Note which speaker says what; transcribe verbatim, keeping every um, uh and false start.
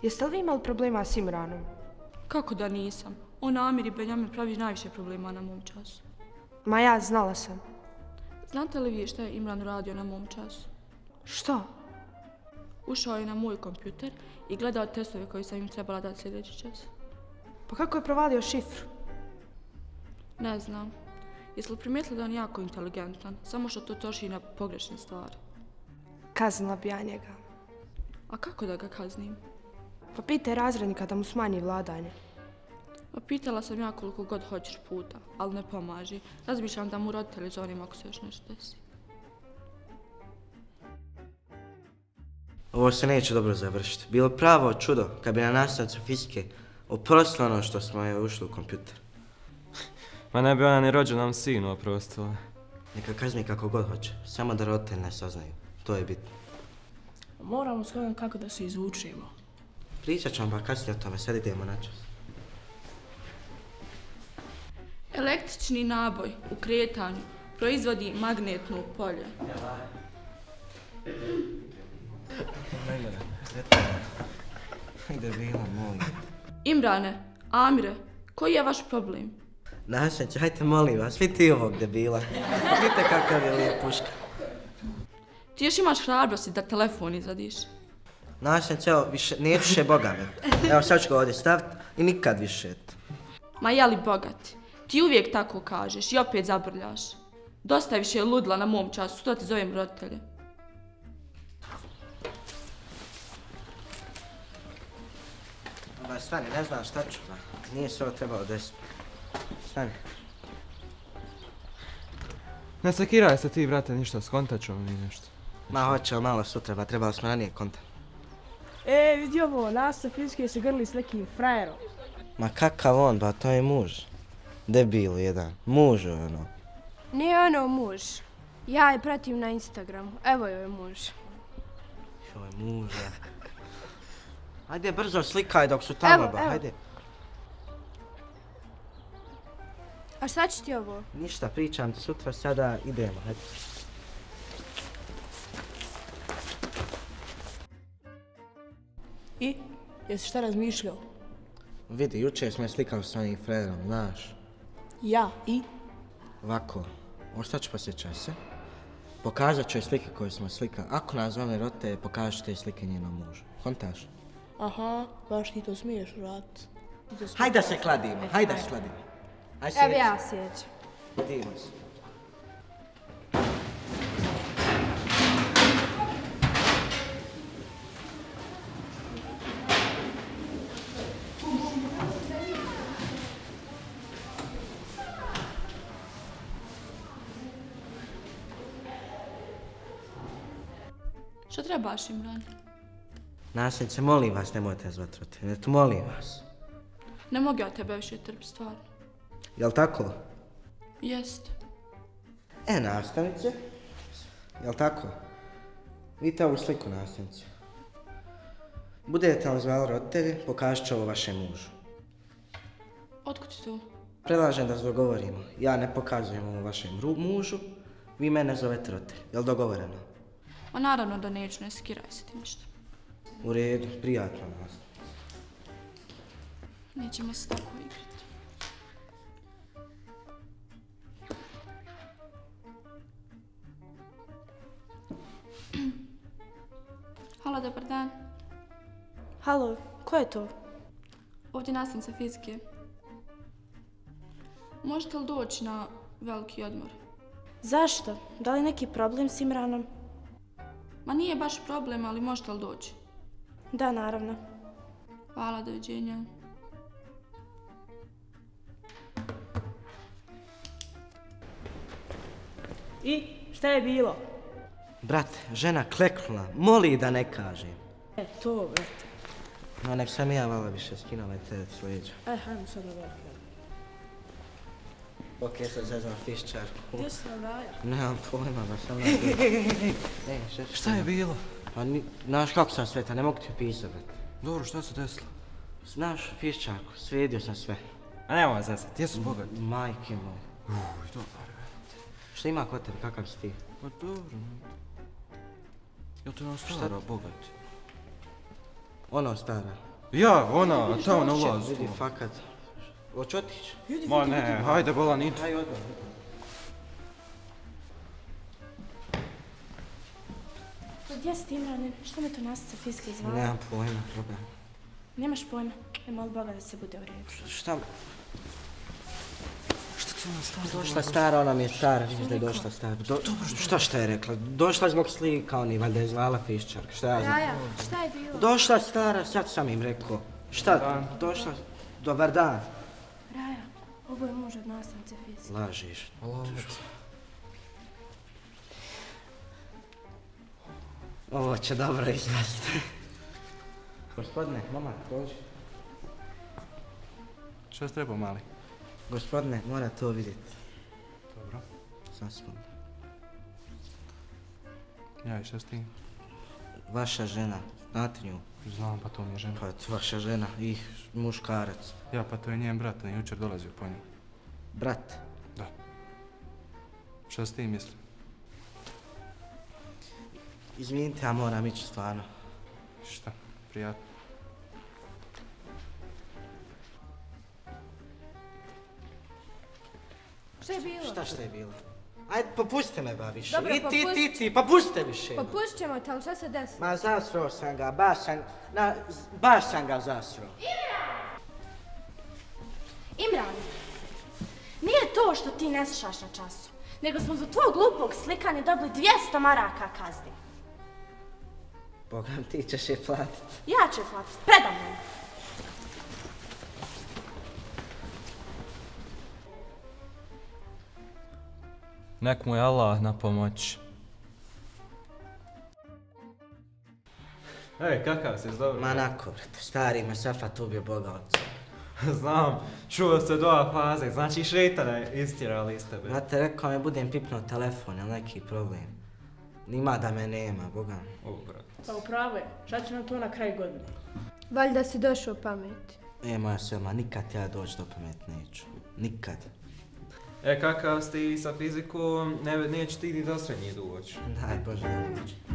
Speaker 1: Jeste li vi imali problema s Imranom?
Speaker 2: Kako da nisam? On Amir i Benjamin pravi najviše problema na mom času.
Speaker 1: Ma ja, znala sam.
Speaker 2: Znate li vi šta je Imran uradio na mom času?
Speaker 1: Što?
Speaker 2: Ušao je na moj kompjuter i gledao testove koji sam im trebala dati sljedeći čas.
Speaker 1: Pa kako je provalio šifru?
Speaker 2: Ne znam. Jesi li primijetili da on jako inteligentan, samo što to troši na pogrešne stvari?
Speaker 1: Kaznila bi ja njega.
Speaker 2: A kako da ga kaznim?
Speaker 1: Pa pitaj razrednika da mu smanji vladanje.
Speaker 2: Pa pitala sam ja koliko god hoćeš puta, ali ne pomaži. Razmišljam da mu roditelji zovem ako se još nešto desi.
Speaker 3: Ovo se neće dobro završiti. Bilo pravo čudo kad bi na nastavnicu fizike oprostila ono što smo joj ušli u kompjuter.
Speaker 4: Ma ne bi ona ni rođenom sinu oprostila.
Speaker 3: Neka kazni kako god hoće, samo da roditelji ne saznaju. To je bitno.
Speaker 5: Moramo shvatiti kako da se izvučemo.
Speaker 3: Pričat ćemo pa kasnije o tome, sad idemo na čas.
Speaker 2: Električni naboj u kretanju proizvodi magnetno polje.
Speaker 3: Ajde, bilo moj.
Speaker 2: Imrane, Amire, koji je vaš problem?
Speaker 3: Nastavnice, hajte molim vas, vidi ovog debila. Vidite kakav je lijep puška.
Speaker 2: Ti još imaš hrabrosti da telefon izvadiš.
Speaker 3: Nastavnice, evo, više, neću še Boga me. Evo, sad ću ga ovdje staviti i nikad više.
Speaker 2: Ma jeli bogati? Ti uvijek tako kažeš i opet zabrljaš. Dosta je više ludla na mom času, sutra ti zovem roditelje.
Speaker 3: Ba, stani, ne znam šta ću, ba. Nije se ovo trebalo desiti. Stani.
Speaker 4: Ne sekiraj se ti, brate, ništa, skontat ćemo mi nešto.
Speaker 3: Ma, hoće, malo sutra, ba, trebalo smo ranije konta.
Speaker 5: E, vidi ovo, nastav fizike se grli s nekim frajerom.
Speaker 3: Ma kakav on, ba, to je muž. Debil jedan, muž je ono.
Speaker 6: Nije ono muž. Ja je pratim na Instagramu, evo joj je muž.
Speaker 3: Joj, muža. Hajde brzo slikaj dok su tamo,
Speaker 6: Evo,
Speaker 3: ba,
Speaker 6: evo.
Speaker 3: hajde.
Speaker 6: A šta će ti ovo?
Speaker 3: Ništa, pričam ti sutra, sada idemo, hajde.
Speaker 5: I? Jesi šta razmišljao?
Speaker 3: Vidi, jučer smo je slikali s onim frajerom, znaš.
Speaker 5: Ja, i?
Speaker 3: Ovako, ostat ću poslije časa. Pokazat ću joj slike koje smo slikali. Ako nas zove roditelje, pokažat ću te slike njenom mužu. Kontaš?
Speaker 5: Aha, baš ti to smiješ raditi.
Speaker 3: Hajde da se kladimo, hajde da se kladimo. Hajde
Speaker 6: Evo ja sjećam.
Speaker 3: Vidimo se.
Speaker 2: Što trebaš, Imran?
Speaker 3: Nasljednice, molim vas, nemojte zvati roditelje, molim vas.
Speaker 2: Ne mogu ja tebe više trpiti, stvarno.
Speaker 3: Jel' tako?
Speaker 2: Jest.
Speaker 3: E, nastavnice, jel' tako? Vidite ovu sliku, nastavnice. Budete vam zvali roditelje, pokažat ću ovo vašem mužu.
Speaker 2: Otkud ti to?
Speaker 3: Predlažem da se dogovorimo. Ja ne pokazujem ovo vašem mužu, vi mene zovete roditelj. Jel' dogovoreno?
Speaker 2: Ma naravno da neću, ne skiraj se ti ništa.
Speaker 3: U redu, prijatno nastavnice.
Speaker 2: Nećemo se tako igrati. Halo, dobar dan.
Speaker 1: Halo, ko je to?
Speaker 2: Ovdje nastavnica fizike. Možete li doći na veliki odmor?
Speaker 1: Zašto? Da li neki problem s Imranom?
Speaker 2: Ma nije baš problem, ali možete li doći?
Speaker 1: Da, naravno.
Speaker 2: Hvala, doviđenja.
Speaker 5: I? Šta je bilo?
Speaker 3: Brate, žena kleknula, moli da ne kažem.
Speaker 5: E, to, brate.
Speaker 3: No, nek sam ja vala više skinuo ovaj teret s leđa.
Speaker 5: E, hajmo sad na veliki.
Speaker 3: Ok, sad zezam fiščarku.
Speaker 5: Gdje si na raja?
Speaker 3: Nemam pojma, ba sam na... Ej,
Speaker 4: Šta je bilo?
Speaker 3: Pa, ni, znaš kako sam sveta, ne mogu ti opisat, brate.
Speaker 4: Dobro, šta se desilo?
Speaker 3: Znaš, fiščarku, sredio sam sve.
Speaker 4: A nema zezat, gdje su bogat?
Speaker 3: Majke moje.
Speaker 4: Uj, dobar, brate.
Speaker 3: Šta ima kod tebe, kakav si ti?
Speaker 4: Pa dobro, jel te ono stara bogat?
Speaker 3: Ono stara.
Speaker 4: Ja, ona, tamo na ulazu.
Speaker 3: Vidi, fakat. Hoću otići?
Speaker 4: Ma ne, hajde bolan, idi.
Speaker 3: Hajde odmah.
Speaker 1: Gdje si ti, Imrane? Što me to nastavca fizički zvala?
Speaker 3: Nemam pojma, problem.
Speaker 1: Nemaš pojma. E, moli Boga da se bude u redu.
Speaker 3: Šta? Šta ti ona stara? Došla stara, ona mi je stara, vidiš da je došla stara. Do, šta šta je rekla? Došla zbog slika, oni valjda je zvala fiščarka, šta ja znam.
Speaker 6: Raja, šta je bilo?
Speaker 3: Došla stara, sad sam im rekao. Šta? Došla, dobar dan.
Speaker 1: Raja, ovo je muž od nastavnice fizike.
Speaker 3: Lažiš. Ovo će dobro izvesti. Gospodine, mama, dođi.
Speaker 7: Šta se treba, mali?
Speaker 3: Gospodine, mora to vidjeti.
Speaker 7: Dobro.
Speaker 3: Zaspom.
Speaker 7: Ja, i šta s tim?
Speaker 3: Vaša žena, znate nju?
Speaker 7: Znam, pa to mi je žena.
Speaker 3: Pa vaša žena i muškarac.
Speaker 7: Ja, pa to je njen brat, on je jučer dolazio po nju.
Speaker 3: Brat.
Speaker 7: Da. Šta s tim misli?
Speaker 3: Izvinite, ja moram ići stvarno.
Speaker 7: Šta? Prijatno.
Speaker 6: Šta je bilo?
Speaker 3: Šta šta je bilo? Ajde, popustite me ba više.
Speaker 6: Dobro,
Speaker 3: I ti,
Speaker 6: popusti.
Speaker 3: ti, ti, popustite više.
Speaker 6: Popustit ćemo te, ali šta se desi?
Speaker 3: Ma zasrao sam ga, baš sam, na, baš sam ga zasrao.
Speaker 1: Imran, nije to što ti ne slušaš na času, nego smo za tvojeg glupog slikanja dobili dvjesto maraka kazne.
Speaker 3: Bogam, ti ćeš je platiti.
Speaker 1: Ja ću je platiti, predam mene.
Speaker 4: Nek mu je Allah na pomoć. Ej, kakav si, dobro?
Speaker 3: Ma nako, brate, stari me Safat ubio Boga oca.
Speaker 4: Znam, čuo ste dva faze, znači šeitana istjerali iz tebe.
Speaker 3: Znate, rekao mi budem pipnuo telefon, jel neki problem? Nima da me nema, Boga.
Speaker 4: O, brat.
Speaker 5: Pa upravo je, šta će nam to na kraj godine?
Speaker 6: Valjda si došao pameti.
Speaker 3: E, moja Selma, nikad ja doći do pamet neću. Nikad.
Speaker 4: E, kakav ste i sa fizikom, ne, neće ti ni do srednje doći.
Speaker 3: Daj Bože da dođe.